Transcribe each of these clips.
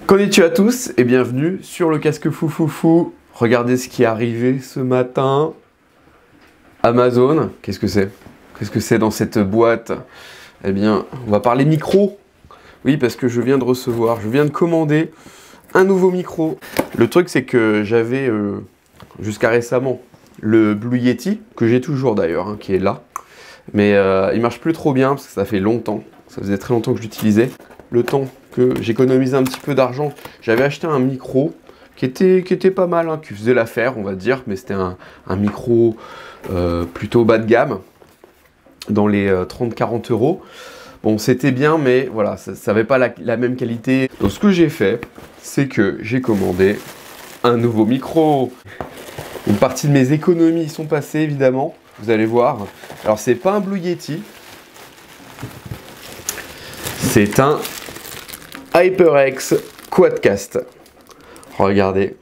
Konnichiwa à tous et bienvenue sur le casque fou. Regardez ce qui est arrivé ce matin. Amazon, qu'est-ce que c'est? Qu'est-ce que c'est dans cette boîte? Eh bien, on va parler micro. Oui, parce que je viens de commander un nouveau micro. Le truc, c'est que j'avais jusqu'à récemment le Blue Yeti, que j'ai toujours d'ailleurs, hein, qui est là. Mais il marche plus trop bien parce que ça fait longtemps. Ça faisait très longtemps que je l'utilisais. Le temps que j'économisais un petit peu d'argent, j'avais acheté un micro qui était pas mal, hein, qui faisait l'affaire, on va dire, mais c'était un micro plutôt bas de gamme, dans les 30-40 euros. Bon, c'était bien, mais voilà, ça n'avait pas la même qualité. Donc ce que j'ai fait, c'est que j'ai commandé un nouveau micro. Une partie de mes économies sont passées, évidemment, vous allez voir. Alors, c'est pas un Blue Yeti, c'est un HyperX Quadcast. Regardez.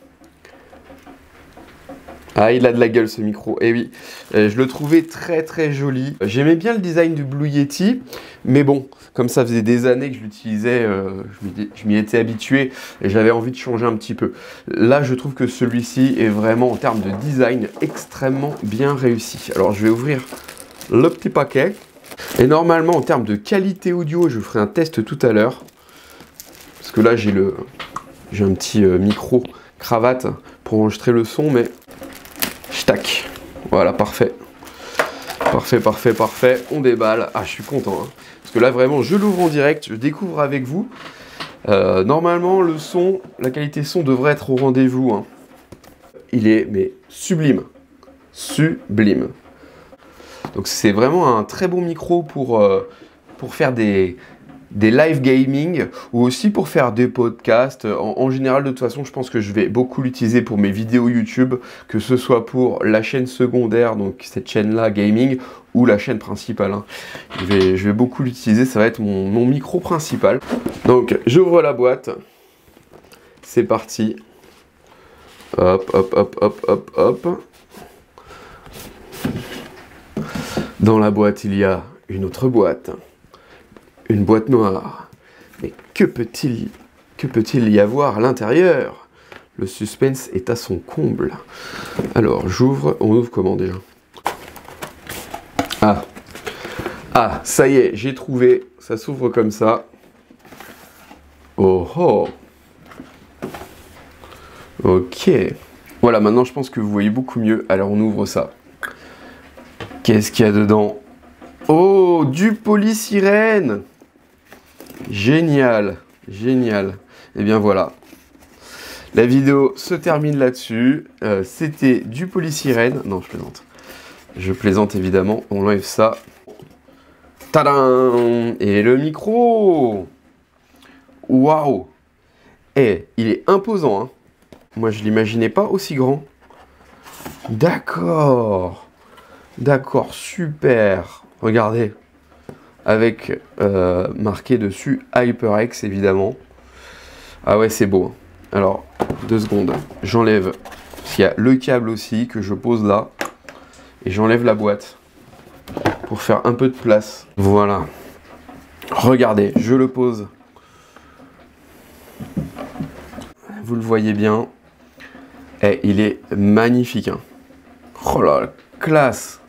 Ah, il a de la gueule ce micro. Et oui, je le trouvais très joli. J'aimais bien le design du Blue Yeti, mais bon, comme ça faisait des années que je l'utilisais, je m'y étais habitué et j'avais envie de changer un petit peu. Là, je trouve que celui-ci est vraiment, en termes de design, extrêmement bien réussi. Alors, je vais ouvrir le petit paquet. Et normalement, en termes de qualité audio, je ferai un test tout à l'heure. Parce que là, j'ai un petit micro cravate pour enregistrer le son, mais tac, voilà, parfait. Parfait. On déballe. Ah, je suis content, hein. Parce que là, vraiment, je l'ouvre en direct, je découvre avec vous. Normalement, le son, la qualité son devrait être au rendez-vous, hein. Il est, mais sublime. Donc, c'est vraiment un très bon micro pour faire des live gaming ou aussi pour faire des podcasts. En général, de toute façon, je pense que je vais beaucoup l'utiliser pour mes vidéos YouTube, que ce soit pour la chaîne secondaire, donc cette chaîne-là, gaming, ou la chaîne principale, hein. Je vais beaucoup l'utiliser, ça va être mon micro principal. Donc, j'ouvre la boîte. C'est parti. Hop. Dans la boîte, il y a une autre boîte. Une boîte noire. Mais que peut-il y avoir à l'intérieur? Le suspense est à son comble. Alors, j'ouvre. On ouvre comment déjà? Ah, ça y est, j'ai trouvé. Ça s'ouvre comme ça. Oh. Ok. Voilà, maintenant je pense que vous voyez beaucoup mieux. Alors, on ouvre ça. Qu'est-ce qu'il y a dedans? Oh, du polysirène! Génial. Et bien voilà. La vidéo se termine là-dessus. C'était du polysirène. Non, je plaisante. Je plaisante évidemment. On enlève ça. Tadam! Et le micro! Waouh! Eh, il est imposant, hein. Moi, je l'imaginais pas aussi grand. D'accord, super. Regardez. Avec marqué dessus HyperX évidemment. Ah ouais, c'est beau. Alors, 2 secondes. J'enlève. Il y a le câble aussi que je pose là. Et j'enlève la boîte pour faire un peu de place. Voilà. Regardez, je le pose. Vous le voyez bien. Et il est magnifique, hein. Oh là là, classe.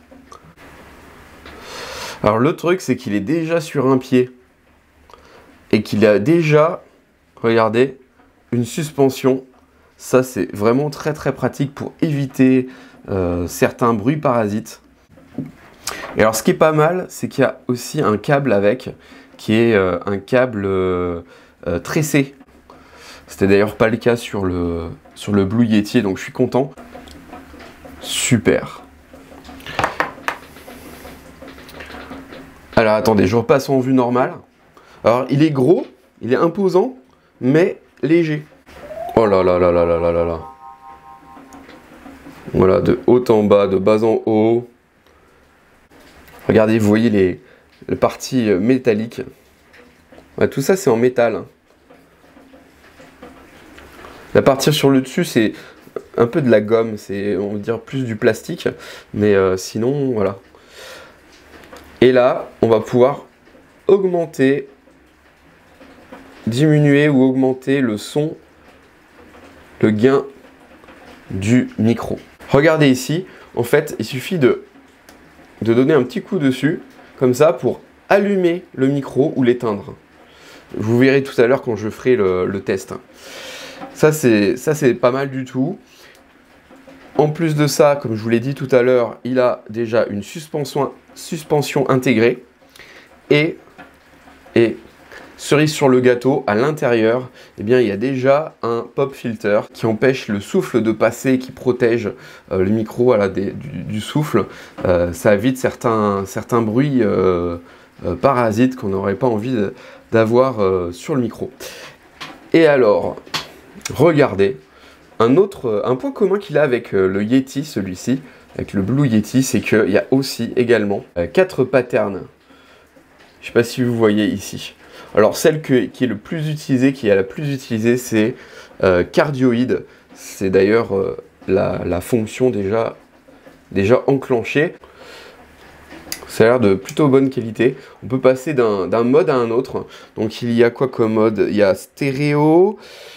Alors le truc, c'est qu'il est déjà sur un pied et qu'il a déjà, regardez, une suspension. Ça, c'est vraiment très pratique pour éviter certains bruits parasites. Et alors ce qui est pas mal, c'est qu'il y a aussi un câble avec, qui est un câble tressé. C'était d'ailleurs pas le cas sur le Blue Yeti, donc je suis content. Super. Alors attendez, je repasse en vue normale. Alors il est gros, il est imposant, mais léger. Oh là là. Voilà, de haut en bas, de bas en haut. Regardez, vous voyez les parties métalliques. Ouais, tout ça c'est en métal, hein. La partie sur le dessus c'est un peu de la gomme, c'est on va dire plus du plastique, mais sinon voilà. Et là, on va pouvoir augmenter diminuer ou augmenter le son, le gain du micro. Regardez ici, en fait, il suffit de donner un petit coup dessus, comme ça, pour allumer le micro ou l'éteindre. Vous verrez tout à l'heure quand je ferai le test. Ça, c'est pas mal du tout. En plus de ça, comme je vous l'ai dit tout à l'heure, il a déjà une suspension intégrée. Et cerise sur le gâteau, à l'intérieur, eh bien, il y a déjà un pop filter qui empêche le souffle de passer, qui protège le micro voilà, du souffle. Ça évite certains bruits parasites qu'on n'aurait pas envie d'avoir sur le micro. Et alors, regardez, un point commun qu'il a avec le Yeti, celui-ci, avec le Blue Yeti, c'est qu'il y a aussi également 4 patterns. Je ne sais pas si vous voyez ici. Alors celle qui est la plus utilisée, c'est cardioïde. C'est d'ailleurs la fonction déjà enclenchée. Ça a l'air de plutôt bonne qualité. On peut passer d'un mode à un autre. Donc il y a quoi comme mode? Il y a stéréo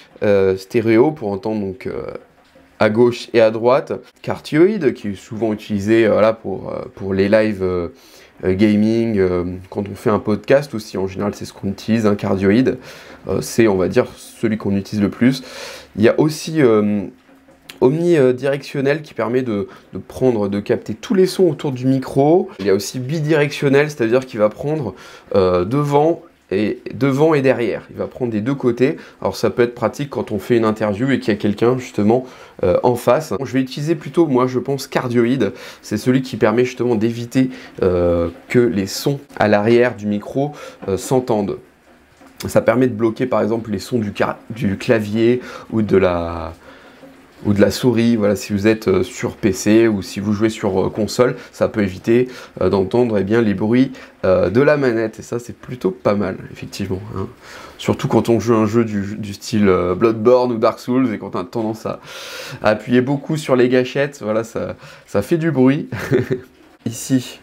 pour entendre donc à gauche et à droite. Cardioïde qui est souvent utilisé voilà, pour les lives gaming, quand on fait un podcast aussi, en général c'est ce qu'on utilise, un cardioïde, c'est on va dire celui qu'on utilise le plus. Il y a aussi omnidirectionnel qui permet de capter tous les sons autour du micro. Il y a aussi bidirectionnel, c'est-à-dire qu'il va prendre devant et derrière. Il va prendre des deux côtés. Alors ça peut être pratique quand on fait une interview et qu'il y a quelqu'un justement en face. Je vais utiliser plutôt, moi je pense, cardioïde. C'est celui qui permet justement d'éviter que les sons à l'arrière du micro s'entendent. Ça permet de bloquer par exemple les sons du clavier ou de la souris, voilà, si vous êtes sur PC ou si vous jouez sur console, ça peut éviter d'entendre eh bien, les bruits de la manette, et ça c'est plutôt pas mal, effectivement. Hein. Surtout quand on joue un jeu du style Bloodborne ou Dark Souls, et quand on a tendance à appuyer beaucoup sur les gâchettes, voilà, ça fait du bruit. Ici,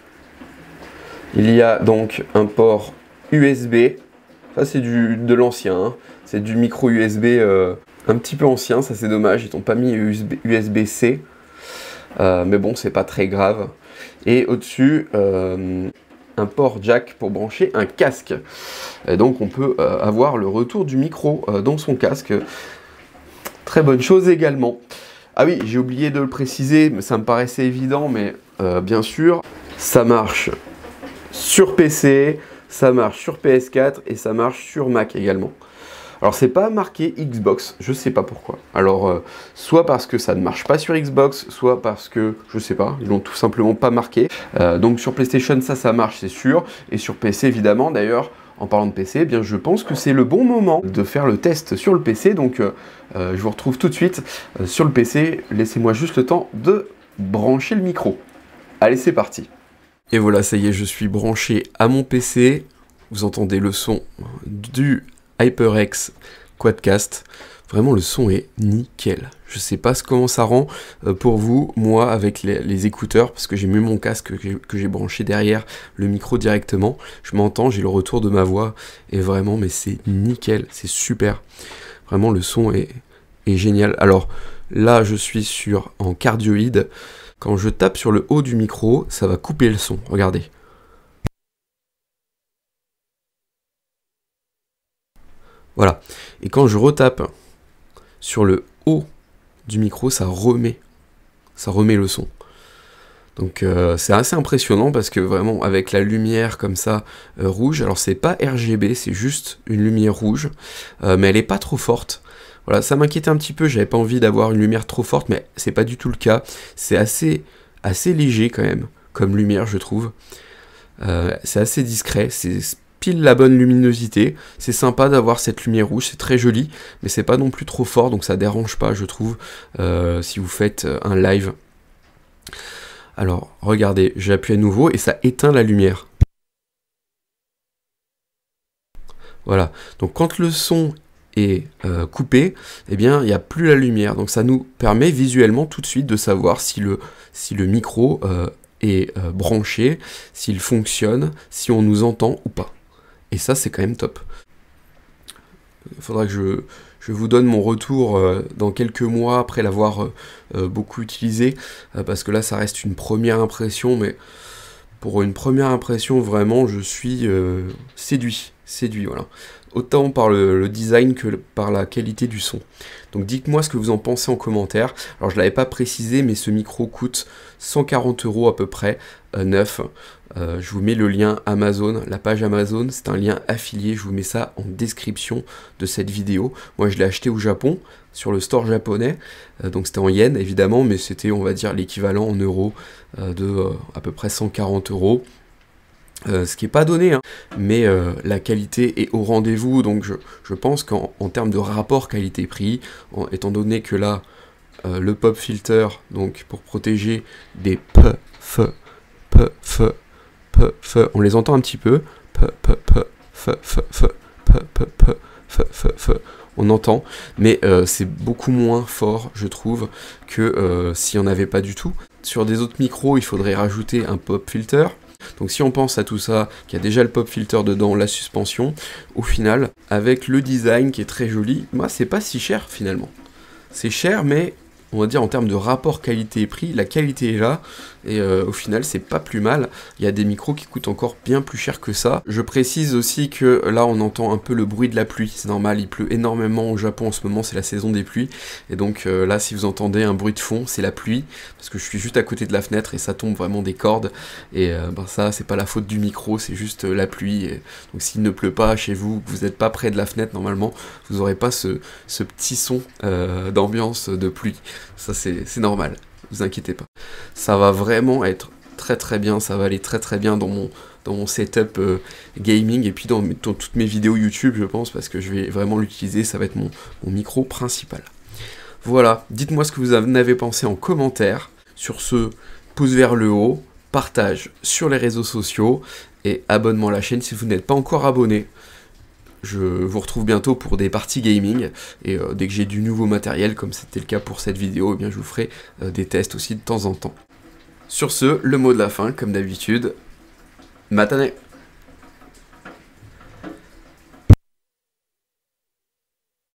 il y a donc un port USB, ça c'est de l'ancien, hein. C'est du micro USB un petit peu ancien, ça c'est dommage, ils n'ont pas mis USB-C, mais bon, c'est pas très grave. Et au-dessus, un port jack pour brancher un casque. Et donc on peut avoir le retour du micro dans son casque. Très bonne chose également. Ah oui, j'ai oublié de le préciser, mais ça me paraissait évident, mais bien sûr, ça marche sur PC, ça marche sur PS4 et ça marche sur Mac également. Alors c'est pas marqué Xbox, je sais pas pourquoi. Alors soit parce que ça ne marche pas sur Xbox, soit parce que, je sais pas, ils l'ont tout simplement pas marqué. Donc sur PlayStation ça marche c'est sûr, et sur PC évidemment. D'ailleurs, en parlant de PC, eh bien je pense que c'est le bon moment de faire le test sur le PC. Donc je vous retrouve tout de suite sur le PC. Laissez-moi juste le temps de brancher le micro. Allez, c'est parti. Et voilà, ça y est, je suis branché à mon PC. Vous entendez le son du HyperX Quadcast. Vraiment, le son est nickel. Je sais pas comment ça rend pour vous, moi, avec les écouteurs, parce que j'ai mis mon casque que j'ai branché derrière le micro directement. Je m'entends, j'ai le retour de ma voix, et vraiment, mais c'est nickel, c'est super. Vraiment, le son est génial. Alors, là, je suis en cardioïde. Quand je tape sur le haut du micro, ça va couper le son. Regardez. Voilà. Et quand je retape sur le haut du micro, ça remet le son. Donc c'est assez impressionnant parce que vraiment avec la lumière comme ça rouge, alors c'est pas RGB, c'est juste une lumière rouge, mais elle est pas trop forte. Voilà, ça m'inquiétait un petit peu, j'avais pas envie d'avoir une lumière trop forte, mais c'est pas du tout le cas. C'est assez léger quand même, comme lumière je trouve. C'est assez discret, c'est pile la bonne luminosité. C'est sympa d'avoir cette lumière rouge, c'est très joli, mais c'est pas non plus trop fort, donc ça dérange pas, je trouve, si vous faites un live. Alors, regardez, j'appuie à nouveau et ça éteint la lumière. Voilà, donc quand le son est coupé, eh bien, il n'y a plus la lumière. Donc ça nous permet visuellement tout de suite de savoir si le micro est branché, s'il fonctionne, si on nous entend ou pas. Et ça, c'est quand même top. Il faudra que je vous donne mon retour dans quelques mois après l'avoir beaucoup utilisé, parce que là ça reste une première impression, mais pour une première impression vraiment je suis séduit, voilà. Autant par le design que par la qualité du son. Donc dites-moi ce que vous en pensez en commentaire. Alors je ne l'avais pas précisé, mais ce micro coûte 140 € à peu près, neuf. Je vous mets le lien Amazon, la page Amazon, c'est un lien affilié, je vous mets ça en description de cette vidéo. Moi je l'ai acheté au Japon, sur le store japonais, donc c'était en yens évidemment, mais c'était on va dire l'équivalent en euros de à peu près 140 €. Ce qui n'est pas donné, hein, mais la qualité est au rendez-vous, donc je pense qu'en termes de rapport qualité-prix, étant donné que là, le pop filter, donc pour protéger des on les entend un petit peu, on entend, mais c'est beaucoup moins fort, je trouve, que s'il n'y en avait pas du tout. Sur des autres micros, il faudrait rajouter un pop filter. Donc si on pense à tout ça, qu'il y a déjà le pop filter dedans, la suspension, au final, avec le design qui est très joli, moi c'est pas si cher finalement. C'est cher, mais on va dire en termes de rapport qualité-prix, la qualité est là, et au final c'est pas plus mal. Il y a des micros qui coûtent encore bien plus cher que ça. Je précise aussi que là on entend un peu le bruit de la pluie, c'est normal, il pleut énormément au Japon en ce moment, c'est la saison des pluies, et donc là si vous entendez un bruit de fond, c'est la pluie, parce que je suis juste à côté de la fenêtre et ça tombe vraiment des cordes, et ben ça c'est pas la faute du micro, c'est juste la pluie, et donc s'il ne pleut pas chez vous, que vous n'êtes pas près de la fenêtre, normalement vous n'aurez pas ce petit son d'ambiance de pluie. Ça c'est normal, vous inquiétez pas. Ça va vraiment être très bien, ça va aller très bien dans mon setup gaming, et puis dans toutes mes vidéos YouTube je pense, parce que je vais vraiment l'utiliser, ça va être mon micro principal. Voilà, dites-moi ce que vous en avez pensé en commentaire. Sur ce, pouce vers le haut, partage sur les réseaux sociaux, et abonnement à la chaîne si vous n'êtes pas encore abonné. Je vous retrouve bientôt pour des parties gaming, et dès que j'ai du nouveau matériel, comme c'était le cas pour cette vidéo, eh bien je vous ferai des tests aussi de temps en temps. Sur ce, le mot de la fin, comme d'habitude, matane!